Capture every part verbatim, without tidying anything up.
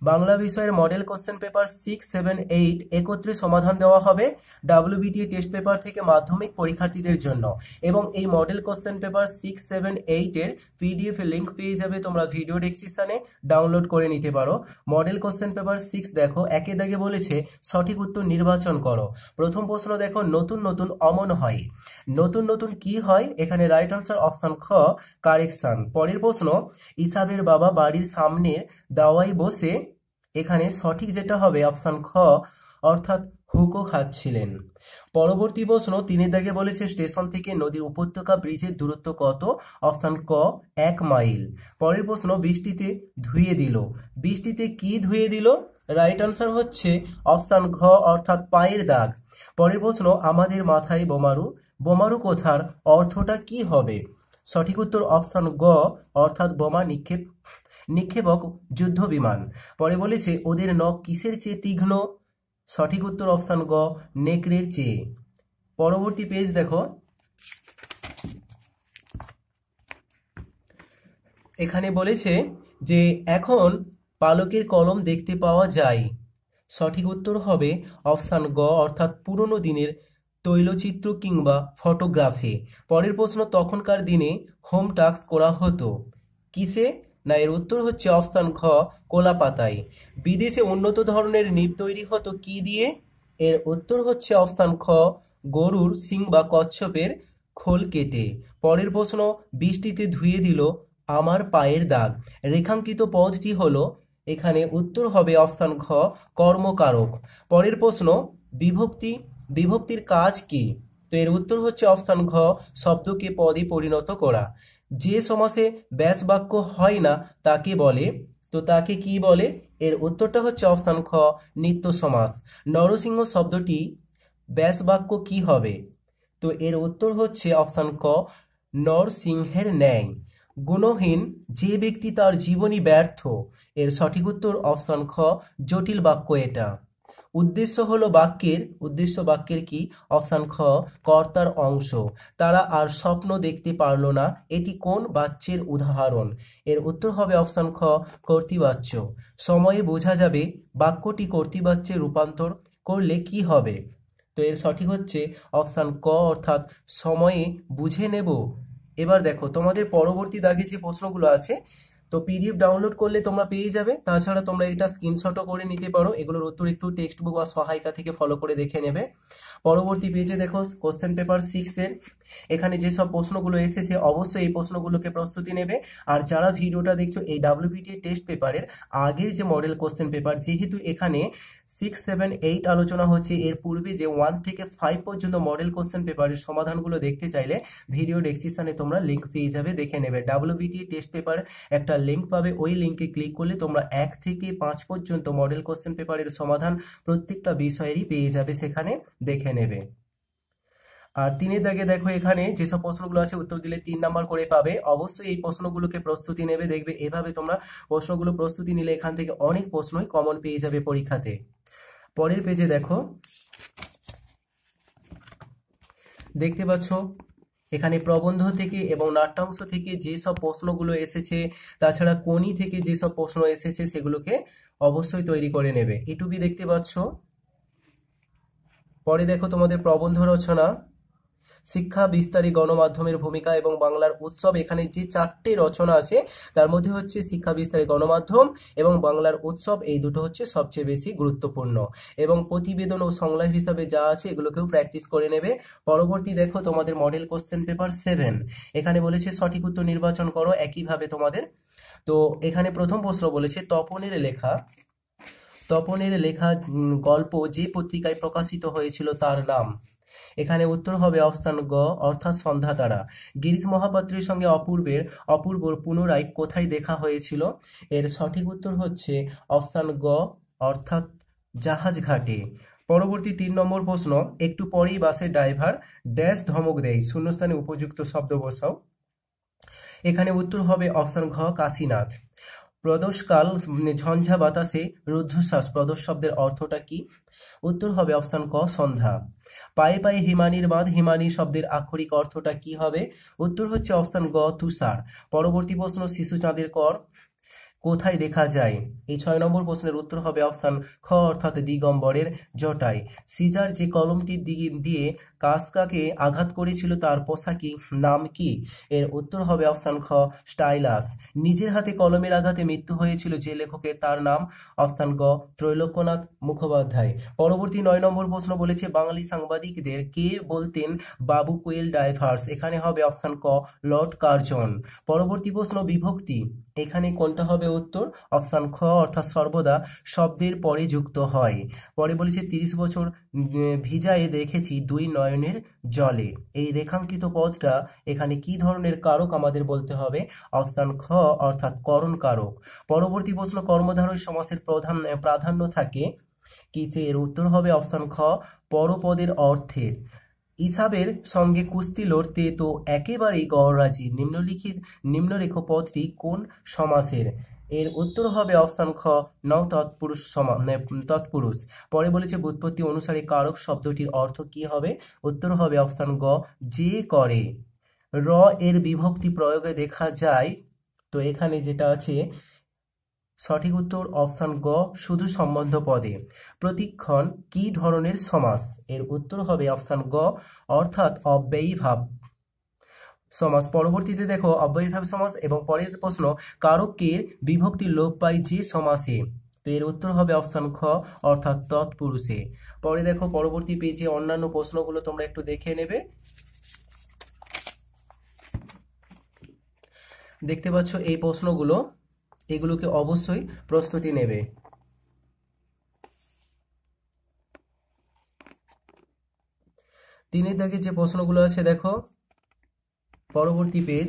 বাংলা বিষয়ের model question paper six seven eight একত্রে সমাধান দেওয়া হবে ডাব্লিউবিটিএ টেস্ট পেপার থেকে মাধ্যমিক পরীক্ষার্থীদের জন্য। এবং এই model question paper six seven eight এর পিডিএফ লিঙ্ক পেয়ে যাবে, তোমরা ভিডিও ডেসক্রিপশনে ডাউনলোড করে নিতে পারো। মডেল কোশ্চেন পেপার সিক্স দেখো, একে দাগে বলেছে সঠিক উত্তর নির্বাচন করো। প্রথম প্রশ্ন দেখো, নতুন নতুন অমন হয়। নতুন নতুন কি হয়? এখানে রাইট আনসার অপশন খ কারেকশন। পরের প্রশ্ন, ইসাবের বাবা বাড়ির সামনে দাওয়ায় বসে, এখানে সঠিক যেটা হবে অপশন খ অর্থাৎ হুকো খাচ্ছিলেন। পরবর্তী প্রশ্ন, তিনের দাগে বলেছে স্টেশন থেকে নদীর উপত্যকা ব্রিজের দূরত্ব কত? অপশন ক এক মাইল। পরের প্রশ্ন, বৃষ্টিতে ধুয়ে দিল। বৃষ্টিতে কি ধুয়ে দিল? রাইট আনসার হচ্ছে অপশন ঘ অর্থাৎ পায়ের দাগ। পরের প্রশ্ন, আমাদের মাথায় বোমারু। বোমারু কোথার অর্থটা কি হবে? সঠিক উত্তর অপশন গ অর্থাৎ বোমা নিক্ষেপ নিক্ষেপক যুদ্ধ বিমান। পরে বলেছে ওদের নখ কিসের চেয়ে তীক্ষ্ণ? সঠিক উত্তর অপশন গ নেকড়ের চেয়ে। পরবর্তী পেজ দেখো, এখানে বলেছে যে এখন পালকের কলম দেখতে পাওয়া যায়। সঠিক উত্তর হবে অপশন গ অর্থাৎ পুরনো দিনের তৈলচিত্র কিংবা ফটোগ্রাফি। পরের প্রশ্ন, তখনকার দিনে হোম টাস্ক করা হতো কিসে? না, এর উত্তর হচ্ছে অপশন ঘ কলা পাতায়। বিদেশে উন্নত ধরনের নিব তৈরি হতো কি দিয়ে? এর উত্তর হচ্ছে অপশন খ গরুর সিং বা কচ্ছপের খোল কেটে। পরের প্রশ্ন, বৃষ্টিতে ধুয়ে দিল আমার পায়ের দাগ। রেখাঙ্কিত পদটি হলো, এখানে উত্তর হবে অপশন ঘ কর্মকারক। পরের প্রশ্ন, বিভক্তি বিভক্তির কাজ কি? তো এর উত্তর হচ্ছে অপশন ঘ শব্দকে পদে পরিণত করা। যে সমাসে ব্যাস বাক্য হয় না তাকে বলে, তো তাকে কি বলে? এর উত্তরটা হচ্ছে অপশন খ নিত্য সমাস। নরসিংহ শব্দটি ব্যাস বাক্য কি হবে? তো এর উত্তর হচ্ছে অপশন ক নরসিংহের ন্যায়। গুণহীন যে ব্যক্তি তার জীবনী ব্যর্থ। এর সঠিক উত্তর অপশন খ জটিল বাক্য এটা। উদ্দেশ্য হলো বাক্যের উদ্দেশ্য বাক্যের কি? অপশন খ কর্তার অংশ। তারা আর স্বপ্ন দেখতে পারল না, এটি কোন বাচ্যের উদাহরণ? এর উত্তর হবে অপশন খ কর্তৃবাচ্য। সময়ে বোঝা যাবে বাক্যটি কর্তৃবাচ্যে রূপান্তর করলে কি হবে? তো এর সঠিক হচ্ছে অপশন ক অর্থাৎ সময়ে বুঝে নেব। এবার দেখো তোমাদের পরবর্তী দাগে যে প্রশ্নগুলো আছে, তো পিডিএফ ডাউনলোড করলে তোমরা পেয়ে যাবে। তাছাড়া তোমরা এটা স্ক্রিনশটও করে নিতে পারো। এগুলোর উত্তর একটু টেক্সট বুক বা সহায়িকা থেকে ফলো করে দেখে নেবে। পরবর্তী পেজে দেখো কোশ্চেন পেপার সিক্স এর এখানে যেসব প্রশ্নগুলো এসেছে অবশ্যই এই প্রশ্নগুলোকে প্রস্তুতি নেবে। আর যারা ভিডিওটা দেখছো এই ডাব্লিউবিটিএ টেস্ট পেপারের আগের যে মডেল কোশ্চেন পেপার, যেহেতু এখানে সিক্স সেভেন এইট আলোচনা হচ্ছে, এর পূর্বে যে ওয়ান থেকে ফাইভ পর্যন্ত মডেল কোশ্চেন পেপারের সমাধানগুলো দেখতে চাইলে ভিডিও ডেসক্রিপশনে তোমরা লিঙ্ক পেয়ে যাবে, দেখে নেবে। ডাব্লিউবিটিএ টেস্ট পেপার একটা লিঙ্ক পাবে, ওই লিঙ্কে ক্লিক করলে তোমরা এক থেকে পাঁচ পর্যন্ত মডেল কোশ্চেন পেপারের সমাধান প্রত্যেকটা বিষয়েরই পেয়ে যাবে, সেখানে দেখে নেবে। আর তিনের দাগে দেখো এখানে যেসব প্রশ্নগুলো আছে উত্তর দিলে তিন নাম্বার করে পাবে। অবশ্যই এই প্রশ্নগুলোকে প্রস্তুতি নেবে, দেখবে এভাবে তোমরা প্রশ্নগুলো প্রস্তুতি নিলে এখান থেকে অনেক প্রশ্নই কমন পেয়ে যাবে পরীক্ষাতে। পরের পেজে দেখো দেখতে পাচ্ছ এখানে প্রবন্ধ থেকে এবং নাট্যাংশ থেকে যেসব প্রশ্নগুলো এসেছে, তাছাড়া কোনি থেকে যেসব প্রশ্ন এসেছে সেগুলোকে অবশ্যই তৈরি করে নেবে। ইটুবি দেখতে পাচ্ছ। পরে দেখো তোমাদের প্রবন্ধ রচনা, শিক্ষা বিস্তারে গণমাধ্যমের ভূমিকা এবং বাংলার উৎসব। এখানে যে চারটে রচনা আছে তার মধ্যে হচ্ছে শিক্ষা বিস্তারে গণমাধ্যম এবং বাংলার উৎসব, এই দুটো হচ্ছে সবচেয়ে বেশি গুরুত্বপূর্ণ। এবং প্রতিবেদন ও সংলাপ হিসাবে যা আছে এগুলোকেও প্র্যাকটিস করে নেবে। পরবর্তী দেখো তোমাদের মডেল কোশ্চেন পেপার সেভেন, এখানে বলেছে সঠিক উত্তর নির্বাচন করো। একইভাবে তোমাদের তো এখানে প্রথম প্রশ্ন বলেছে তপনের লেখা তপনের লেখা গল্প যে পত্রিকায় প্রকাশিত হয়েছিল তার নাম। এখানে উত্তর হবে অপশন গ অর্থাৎ সন্ধ্যা তারা। গিরিশ মহাপাত্রের সঙ্গে অপূর্বের অপূর্বর পুনরায় কোথায় দেখা হয়েছিল? এর সঠিক উত্তর হচ্ছে অপশন গ অর্থাৎ জাহাজ ঘাটে। পরবর্তী তিন নম্বর প্রশ্ন, একটু পরেই বাসের ড্রাইভার ড্যাশ ধমক দেয়, শূন্যস্থানে উপযুক্ত শব্দ বসাও। এখানে উত্তর হবে অপশন ঘ কাশীনাথ। প্রদোষকাল ঝঞ্ঝা বাতাসে রুদ্ধশ্বাস, প্রদোষ শব্দের অর্থটা কি? উত্তর হবে অপশন ক সন্ধ্যা। পায়ে পায়ে হিমানির বাঁধ, হিমানি শব্দের আক্ষরিক অর্থটা কি হবে? উত্তর হচ্ছে অপশন গ তুষার। পরবর্তী প্রশ্ন, শিশু চাঁদের কর কোথায় দেখা যায়? এই ছয় নম্বর প্রশ্নের উত্তর হবে অপশান খ অর্থাৎ দিগম্বরের জটায়। সিজার যে কলমটির দিকে দিয়ে কাসকাকে আঘাত করেছিল তার পোশাকি নাম কি? এর উত্তর হবে অপশান খ স্টাইলাস। নিজের হাতে কলমের আঘাতে মৃত্যু হয়েছিল যে লেখকের, তার নাম অপশান গ ত্রৈলোক্যনাথ মুখোপাধ্যায়। পরবর্তী নয় নম্বর প্রশ্ন বলেছে বাঙালি সাংবাদিকদের কে বলতেন বাবু কুইল ডাইভার্স? এখানে হবে অপশান ক লর্ড কার্জন। পরবর্তী প্রশ্ন বিভক্তি, এখানে কোনটা হবে উত্তর? অপশান খ অর্থাৎ সর্বদা শব্দের পরে যুক্ত হয়। পরে বলেছে তিরিশ বছর ভিজায়ে দেখেছি দুই নয়নের জলে। এই রেখাঙ্কিত পদটা এখানে কি ধরনের কারক আমাদের বলতে হবে? অপশান খ অর্থাৎ করণ কারক। পরবর্তী প্রশ্ন কর্মধারয় সমাসের প্রধান প্রাধান্য থাকে কিসে? এর উত্তর হবে অপশান খ পরপদের অর্থের। ইসাবের সঙ্গে কুস্তি লড়তে তো একেবারেই গড়রাজি। নিম্নলিখিত নিম্নরেখ পদটি কোন সমাসের? এর উত্তর হবে অপশান খ ন তৎপুরুষ সমা তৎপুরুষ। পরে বলেছে ব্যুৎপত্তি অনুসারে কারক শব্দটির অর্থ কি হবে? উত্তর হবে অপশান গ যে করে। র এর বিভক্তি প্রয়োগে দেখা যায়, তো এখানে যেটা আছে সঠিক উত্তর অপশান গ শুধু সম্বন্ধ পদে। প্রতিক্ষণ কি ধরনের সমাস? এর উত্তর হবে অপশান গ অর্থাৎ অব্যয়ীভাব সমাস। পরবর্তীতে দেখো অব্যয়ীভাব সমাস এবং পরের প্রশ্ন কারকের বিভক্তি লোপ পায় যে সমাসে? তো এর উত্তর হবে অপশান খ অর্থাৎ তৎপুরুষে। পরে দেখো পরবর্তী পেজে অন্যান্য প্রশ্নগুলো তোমরা একটু দেখে নেবে। দেখতে পাচ্ছ এই প্রশ্নগুলো, এগুলোকে অবশ্যই প্রস্তুতি নেবে। তিনের দাগে যে প্রশ্নগুলো আছে দেখো পরবর্তী পেজ,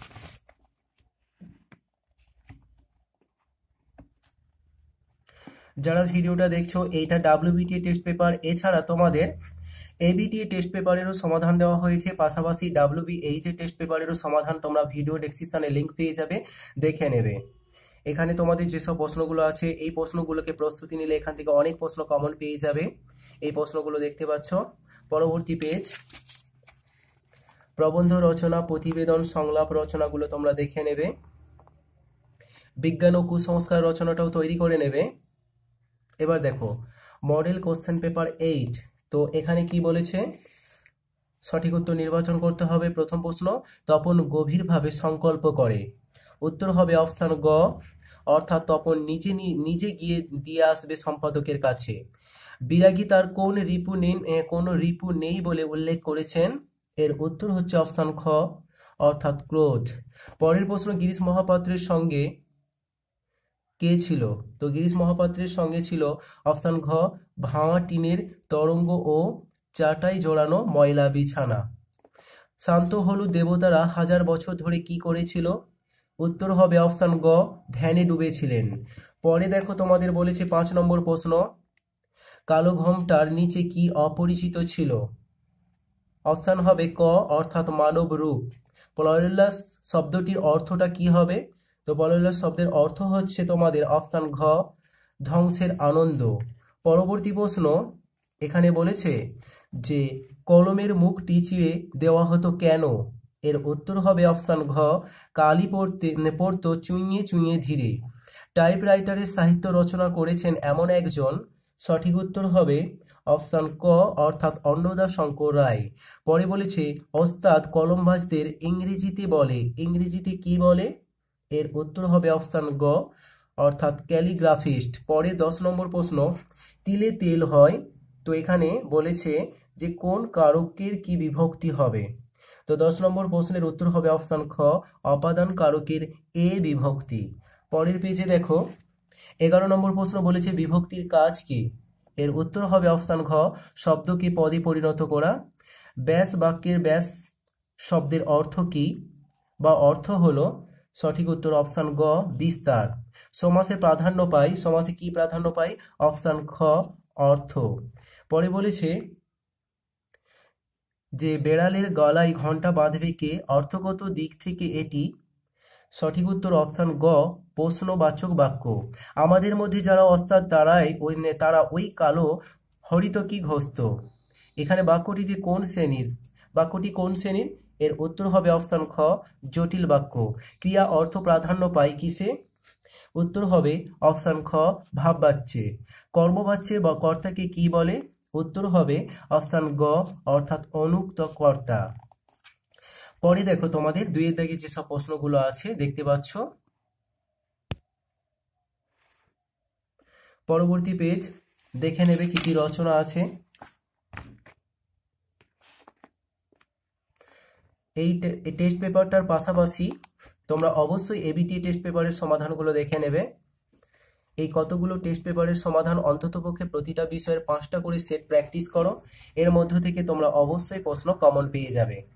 যারা ভিডিওটা দেখছো এইটা ডাব্লিউবিটিএ টেস্ট পেপার, এছাড়া তোমাদের এবিটিএ টেস্ট পেপারেরও সমাধান দেওয়া হয়েছে, পাশাপাশি ডাব্লিউবিএইচ এর টেস্ট পেপারেরও সমাধান তোমরা ভিডিও ডেসক্রিপশনে লিঙ্ক পেয়ে যাবে, দেখে নেবে। এখানে তোমাদের যেসব প্রশ্নগুলো আছে এই প্রশ্নগুলোকে প্রস্তুতি নিলে এখান থেকে অনেক প্রশ্ন কমন পেয়ে যাবে। এই প্রশ্নগুলো দেখতে পাচ্ছ। পরবর্তী পেজ প্রবন্ধ রচনা, প্রতিবেদন, সংলাপ রচনাগুলো তোমরা দেখে নেবে। বিজ্ঞান ও কুসংস্কার রচনাটাও তৈরি করে নেবে। এবার দেখো মডেল কোশ্চেন পেপার এইট, তো এখানে কি বলেছে? সঠিক উত্তর নির্বাচন করতে হবে। প্রথম প্রশ্ন তপন গভীরভাবে সংকল্প করে। উত্তর হবে অপশান গ অর্থাৎ তপন নিজে নিজে গিয়ে দিয়ে আসবে সম্পাদকের কাছে। বিরাগী তার কোন রিপু নেই কোন রিপু নেই বলে উল্লেখ করেছেন? এর উত্তর হচ্ছে অপশান খ অর্থাৎ ক্রোধ। পরের প্রশ্ন গিরিশ মহাপাত্রের সঙ্গে কে ছিল? তো গিরিশ মহাপাত্রের সঙ্গে ছিল অপশান ঘ ভাঙা টিনের তরঙ্গ ও চাটাই জোড়ানো ময়লা বিছানা। শান্ত হলুদ দেবতারা হাজার বছর ধরে কি করেছিল? উত্তর হবে অপশান গ ধ্যানে ডুবেছিলেন। পরে দেখো তোমাদের বলেছে পাঁচ নম্বর প্রশ্ন কালো ঘোমটার নিচে কি অপরিচিত ছিল? অপশান হবে ক অর্থাৎ মানব রূপ। পলয়ুল্লাস শব্দটির অর্থটা কি হবে? তো পলয়ুল্লাস শব্দের অর্থ হচ্ছে তোমাদের অপশান ঘ ধ্বংসের আনন্দ। পরবর্তী প্রশ্ন এখানে বলেছে যে কলমের মুখটি চিড়ে দেওয়া হতো কেন? এর উত্তর হবে অপশান ঘ কালি পড়তে পড়তো চুইয়ে চুইয়ে ধীরে। টাইপরাইটারের সাহিত্য রচনা করেছেন এমন একজন। সঠিক উত্তর হবে অপশান ক অর্থাৎ অন্নদা শঙ্কর রায়। পরে বলেছে ওস্তাদ কলমবাজদের ইংরেজিতে বলে, ইংরেজিতে কি বলে? এর উত্তর হবে অপশান গ অর্থাৎ ক্যালিগ্রাফিস্ট। পরে দশ নম্বর প্রশ্ন তিলে তেল হয়, তো এখানে বলেছে যে কোন কারকের কি বিভক্তি হবে? তো দশ নম্বর প্রশ্নের উত্তর হবে অপশান খ অপাদান কারকের এ বিভক্তি। পরের পেজে দেখো এগারো নম্বর প্রশ্ন বলেছে বিভক্তির কাজ কি? এর উত্তর হবে অপশান ঘ শব্দকে পদে পরিণত করা। ব্যাস বাক্যের ব্যাস শব্দের অর্থ কি বা অর্থ হলো? সঠিক উত্তর অপশান গ বিস্তার। সমাসে প্রাধান্য পায়, সমাসে কি প্রাধান্য পায়? অপশান খ অর্থ। পরে বলেছে যে বেড়ালের গলায় ঘণ্টা বাঁধবে কে? অর্থগত দিক থেকে এটি সঠিক উত্তর অপশান গ প্রশ্নবাচক বাক্য। আমাদের মধ্যে যারা ওস্তাদ তারাই ওই তারা ওই কালো হরিতকি ঘস্ত। এখানে বাক্যটিতে কোন শ্রেণীর? বাক্যটি কোন শ্রেণীর? এর উত্তর হবে অপশান খ জটিল বাক্য। ক্রিয়া অর্থ প্রাধান্য পায় কিসে? উত্তর হবে অপশান খ ভাববাচ্যে। কর্মবাচ্যে বা কর্তাকে কি বলে? উত্তর হবে অপশান গ অর্থাৎ অনুক্ত কর্তা। পরে দেখো তোমাদের দুইয়ের দাগে যেসব প্রশ্নগুলো আছে দেখতে পাচ্ছ। পরবর্তী পেজ দেখে নেবে কি কি রচনা আছে। এই টেস্ট পেপারটার পাশাপাশি তোমরা অবশ্যই এবিটি টেস্ট পেপারের সমাধানগুলো দেখে নেবে। এই কতগুলো টেস্ট পেপারের সমাধান অন্ততপক্ষে প্রতিটা বিষয়ের পাঁচটা করে সেট প্র্যাকটিস করো, এর মধ্য থেকে তোমরা অবশ্যই প্রশ্ন কমন পেয়ে যাবে।